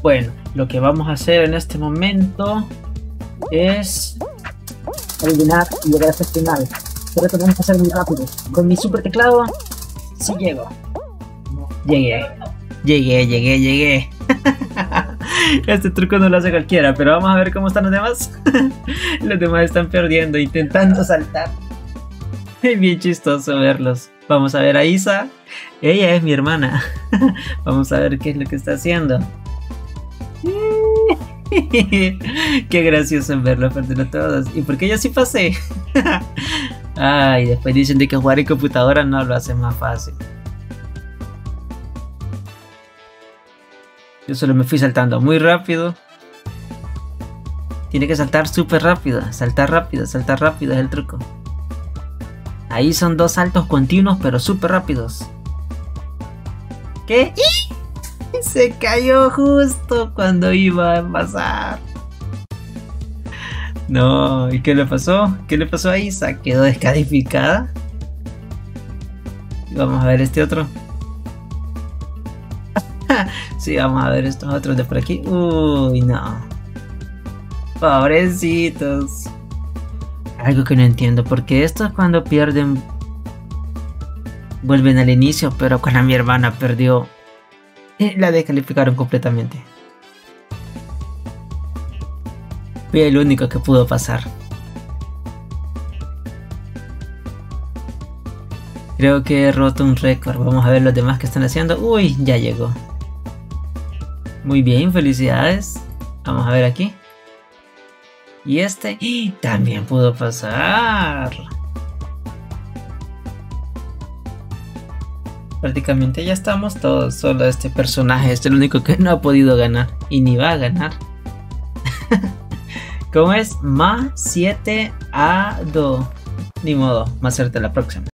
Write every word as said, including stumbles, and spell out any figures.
Bueno, lo que vamos a hacer en este momento es adivinar y llegar hasta el final. Pero tenemos que hacer muy rápido. Con mi super teclado, sí llego. Llegué. Llegué, llegué, llegué. Este truco no lo hace cualquiera, pero vamos a ver cómo están los demás. Los demás están perdiendo, intentando saltar. Es bien chistoso verlos. Vamos a ver a Isa. Ella es mi hermana. Vamos a ver qué es lo que está haciendo. Qué gracioso verlo perder a todos. ¿Y por qué yo sí pasé? Ay, después dicen de que jugar en computadora no lo hace más fácil. Yo solo me fui saltando muy rápido. Tiene que saltar súper rápido. Saltar rápido, saltar rápido es el truco. Ahí son dos saltos continuos pero súper rápidos. ¿Qué? Se cayó justo cuando iba a pasar. No, ¿y qué le pasó? ¿Qué le pasó a Isa? Quedó descalificada. Y vamos a ver este otro. Sí, vamos a ver estos otros de por aquí. Uy, no. Pobrecitos. Algo que no entiendo, porque estos cuando pierden vuelven al inicio, pero cuando mi hermana perdió la descalificaron completamente. Fui el único que pudo pasar. Creo que he roto un récord. Vamos a ver los demás que están haciendo. Uy, ya llegó. Muy bien, felicidades. Vamos a ver aquí. Y este también pudo pasar. Prácticamente ya estamos todos. Solo este personaje es el único que no ha podido ganar. Y ni va a ganar. ¿Cómo es? Ma siete a dos. Ni modo, más suerte la próxima.